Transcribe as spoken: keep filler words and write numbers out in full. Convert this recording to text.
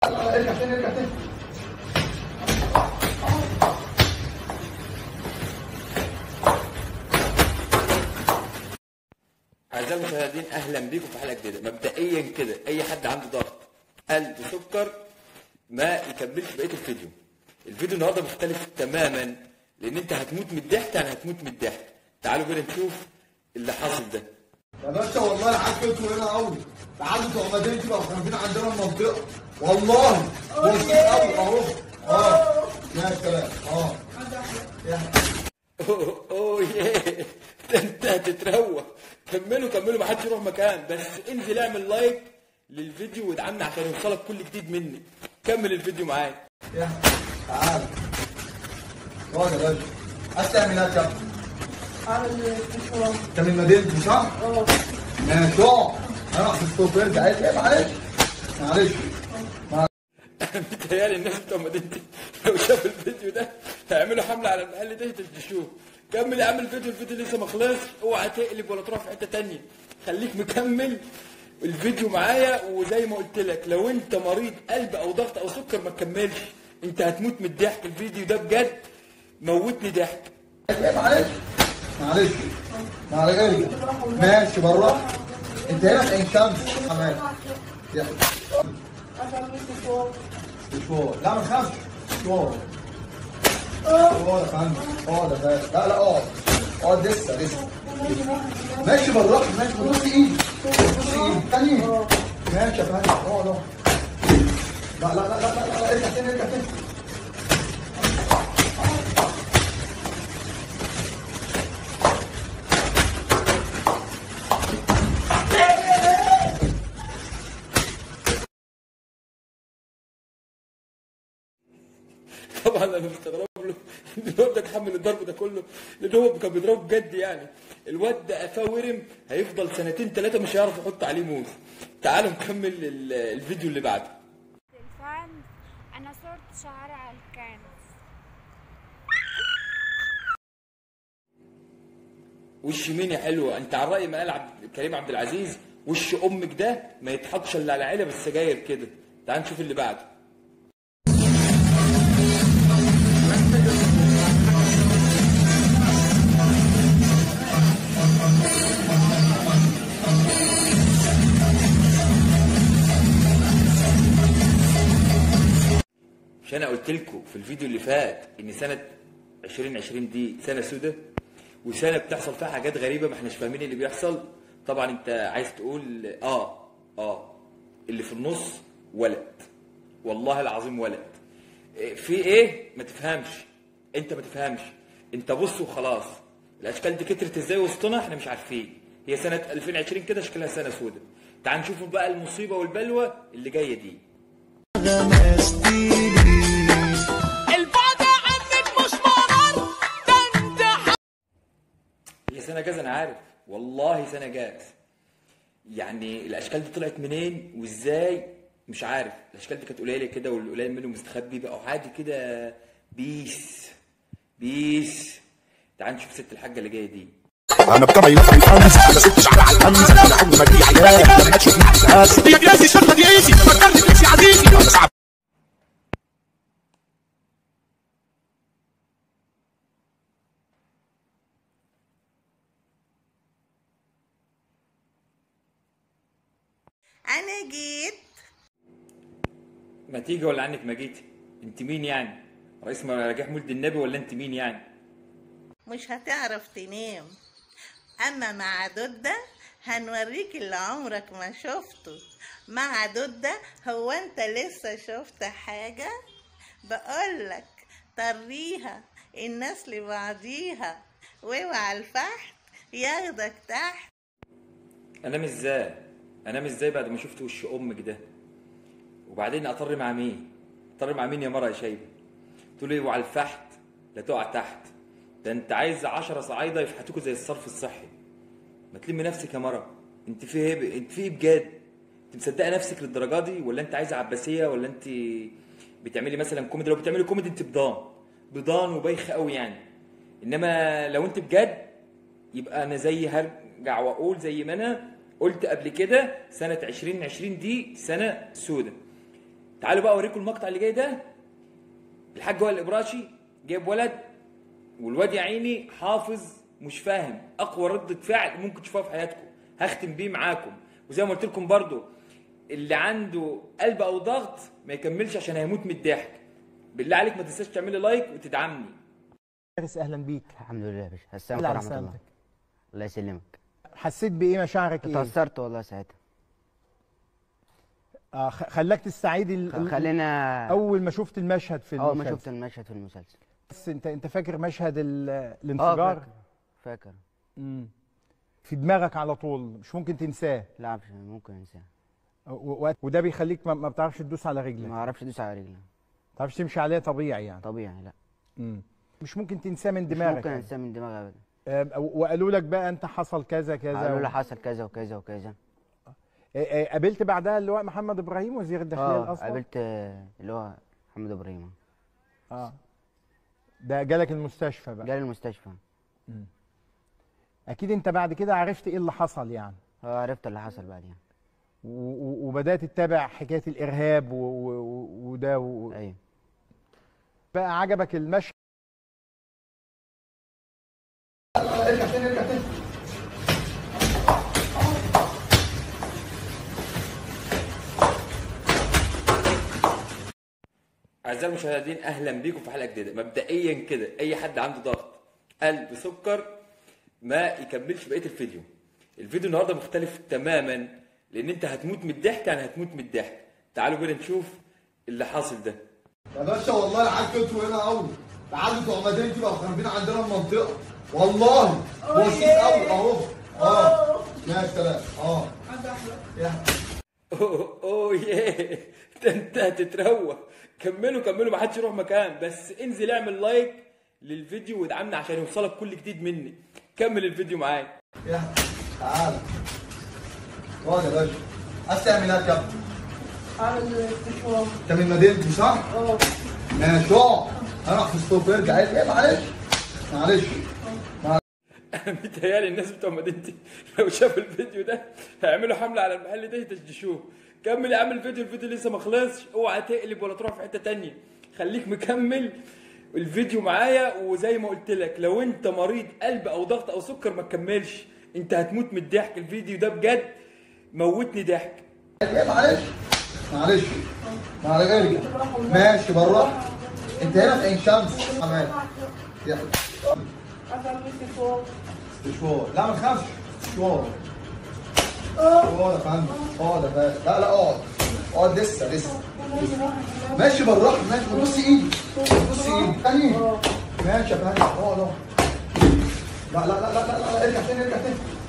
ارجع تاني ارجع تاني. أعزائي المشاهدين أهلا بيكم في حلقة جديدة. مبدئيا كده أي حد عنده ضغط قلب سكر ما يكملش بقية الفيديو. الفيديو النهارده مختلف تماما لأن أنت هتموت من الضحك، يعني هتموت من الضحك. تعالوا كده نشوف اللي حاصل ده. يا باشا والله عارفكم هنا قوي، تعالوا بتوع مدينتي بقوا خارجين عندنا المنطقة، والله بص قوي أهو. أه يا سلام أه أوه أوه ياه، ده أنت هتتروق. كملوا كملوا، محدش يروح مكان، بس انزل اعمل لايك للفيديو وادعمنا عشان يوصلك كل جديد مني. كمل الفيديو معايا. يا تعال اقعد يا باشا. عايز تعمل ايه يا كابتن؟ اعمل مشروع. انت من مدينتي صح؟ اه ماشي اقعد. هروح في السوق ارجع. ايه معلش معلش متهيألي الناس بتوع مدينتي لو شافوا الفيديو ده هيعملوا حملة على المحل ده يدشدشوه. كمل يا عم الفيديو، الفيديو لسه ما خلصش، اوعى تقلب ولا تروح في حتة تانية، خليك مكمل الفيديو معايا. وزي ما قلت لك لو انت مريض قلب او ضغط او سكر ما تكملش، انت هتموت من الضحك. الفيديو ده بجد موتني ضحك. ايه معلش معلش معلش ارجع. ماشي بره. انت هنا في عين شمس حمام. يلا عشان مشروع. مشوار. لا ما تخافش مشوار. اقعد يا فندم اقعد يا فندم. لا لا اقعد اقعد لسه لسه ماشي بالراحه. ماشي بص ايدي بص ايدي تاني. ماشي يا فندم اقعد اقعد. لا لا لا لا لا لا ارجع تاني ارجع تاني. طبعا انا مستغرب له ان الواد ده اتحمل الضرب ده كله، لان هو كان بيضربه بجد يعني. الواد ده قفاه ورم، هيفضل سنتين ثلاثه مش هيعرف يحط عليه موز. تعالوا نكمل ال- الفيديو اللي بعده. الفن انا صورت شعري على الكنز. وش مين يا حلوه؟ انت على راي ما قال عبد كريم عبد العزيز، وش امك ده ما يتحطش الا على علب السجاير كده. تعال نشوف اللي بعده. مش انا قلت لكم في الفيديو اللي فات ان سنه عشرين عشرين دي سنه سودة، وسنه بتحصل فيها حاجات غريبه ما احناش فاهمين اللي بيحصل. طبعا انت عايز تقول اه اه اللي في النص ولد، والله العظيم ولد. في ايه ما تفهمش، انت ما تفهمش، انت بص وخلاص. الاشكال دي كترت ازاي وسطنا احنا مش عارفين. هي سنه ألفين وعشرين كده شكلها سنه سودة. تعال نشوف بقى المصيبه والبلوى اللي جايه دي. البعد عنك مش مرار، ده انت هي سنه جاز انا عارف، والله سنه جاز. يعني الاشكال دي طلعت منين وازاي مش عارف. الاشكال دي كانت قليله كده والقليل منهم مستخبي بقى عادي كده. بيس بيس. تعال نشوف ست الحاجه اللي جايه دي. انا بطبعي نفس الفانز، انا ست شعر على الفانز، انا حجم مجدي عيال لما تشوفني احساس هي جلاسي الشرطه دي ايسي فكرني بنفسي يا عزيزي. انا صعب انا جيت. ما تيجي ولا عنك ما جيتي؟ انت مين يعني؟ رئيس مراجع مولد النبي ولا انت مين يعني؟ مش هتعرف تنام، اما مع دودة هنوريك اللي عمرك ما شفته. مع دودة هو انت لسه شفت حاجة؟ بقولك طريها الناس لبعضيها، واوعى الفحت ياخدك تحت. انام ازاي؟ انام ازاي بعد ما شفت وش امك ده؟ وبعدين اطر مع مين؟ اطر مع مين يا مرة يا شايبه؟ تقول لي وعلى الفحت لا تقع تحت. ده انت عايز عشرة صعايده يفحتوكوا زي الصرف الصحي. ما تلمي نفسك يا مرة. انت في ايه؟ انت في ايه بجد؟ انت مصدقه نفسك للدرجه دي ولا انت عايزه عباسيه ولا انت بتعملي مثلا كوميدي؟ لو بتعملي كوميدي انت بضان بضان وبايخه قوي يعني. انما لو انت بجد يبقى انا زي هرجع واقول زي ما انا قلت قبل كده، سنه عشرين عشرين دي سنه سودة. تعالوا بقى اوريكم المقطع اللي جاي ده. الحاج وائل الابراشي جايب ولد، والواد يا عيني حافظ مش فاهم. اقوى ردة فعل ممكن تشوفوها في حياتكم، هختم بيه معاكم. وزي ما قلت لكم برضو، اللي عنده قلب او ضغط ما يكملش عشان هيموت من الضحك. بالله عليك ما تنساش تعمل لي لايك وتدعمني. فارس اهلا بيك. الحمد لله يا باشا. السلام الله عليكم ورحمه الله. سلامتك. الله يسلمك. حسيت بايه؟ مشاعرك ايه؟ اتأثرت والله ساعتها. اه خ- خلاك تستعيد ال... ال- خلينا اول ما شفت المشهد في المسلسل. اول ما شفت المشهد في المسلسل. بس انت انت فاكر مشهد ال... اه الانفجار؟ فاكر فاكر. امم في دماغك على طول، مش ممكن تنساه. لا مش ممكن انساه. و... و... وده بيخليك ما... ما بتعرفش تدوس على رجلك، ما ما اعرفش ادوس على رجلي. بتعرفش تمشي عليها طبيعي يعني. طبيعي لا. امم مش ممكن تنساه من مش دماغك ممكن يعني. انساه من دماغي ابدا. آه، وقالوا لك بقى انت حصل كذا كذا قالوا و... لي حصل كذا وكذا وكذا. آه، آه، قابلت بعدها اللواء محمد ابراهيم وزير الداخليه اه الاصلي؟ قابلت آه، اللي هو محمد ابراهيم. اه ده جالك المستشفى بقى؟ جالي المستشفى. اكيد انت بعد كده عرفت ايه اللي حصل يعني. اه عرفت اللي حصل بعدين. و- و- وبدات تتابع حكايه الارهاب و- و- وده و... ايوه. بقى عجبك المشهد؟ ارجع تاني ارجع تاني. اعزائي المشاهدين اهلا بيكم في حلقه جديده. مبدئيا كده اي حد عنده ضغط قلب سكر ما يكملش بقيه الفيديو. الفيديو النهارده مختلف تماما لان انت هتموت من الضحك، يعني هتموت من الضحك. تعالوا كده نشوف اللي حاصل ده. يا باشا والله العيال كتروا هنا قوي. العيال بتوع مدينتي بقوا خاربين عندنا المنطقه والله. بصيص قوي اهو. اه يا سلام. اه يا اوه اوه ياه، ده انت هتتروق. كملوا كملوا، ما حدش يروح مكان، بس انزل اعمل لايك للفيديو وادعمنا عشان يوصلك كل جديد مني. كمل الفيديو معايا. يا تعالى. اقعد يا باشا. عايز تعمل ايه يا كابتن؟ عامل استشوار. انت من مدينتي صح؟ اه. ماشي اقعد. هروح في الصوف ارجع. ايه معلش معلش. انا متهيألي الناس بتوع مدينتي لو شافوا الفيديو ده هيعملوا حمله على المحل ده يدشدشوه. كمل يا عم الفيديو، الفيديو لسه ما خلصش. اوعى تقلب ولا تروح في حته تانية، خليك مكمل الفيديو معايا. وزي ما قلت لك لو انت مريض قلب او ضغط او سكر ما تكملش، انت هتموت من الضحك. الفيديو ده بجد موتني ضحك. ايه معلش معلش معلش ارجع. ماشي بالراحه. انت هنا في عين شمس. تمام. يلا عامل استشوار. استشوار. لا ما تخافش. استشوار. اقعد يا فندم. اقعد يا فندم. لا لا اقعد. اقعد لسه لسه. ماشي بالراحه. ماشي بص ايدي. بص ايدي. تاني. ماشي يا فندم. اقعد اقعد. لا لا لا لا لا ارجع تاني ارجع تاني.